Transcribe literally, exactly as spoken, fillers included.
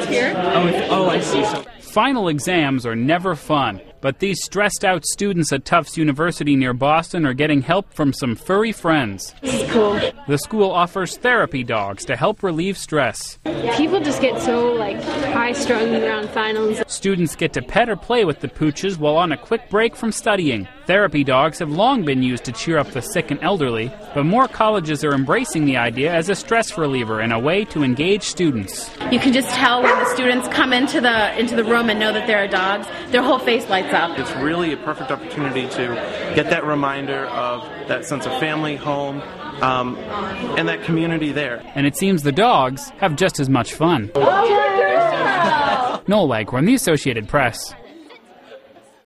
right here. Oh, it's, oh, I see. So Final exams are never fun, but these stressed-out students at Tufts University near Boston are getting help from some furry friends. This is cool. The school offers therapy dogs to help relieve stress. People just get so, like, high-strung around finals. Students get to pet or play with the pooches while on a quick break from studying. Therapy dogs have long been used to cheer up the sick and elderly, but more colleges are embracing the idea as a stress reliever and a way to engage students. You can just tell when the students come into the into the room and know that there are dogs, their whole face lights up. It's really a perfect opportunity to get that reminder of that sense of family, home, um, and that community there. And it seems the dogs have just as much fun. Oh, Noel Leghorn, The Associated Press.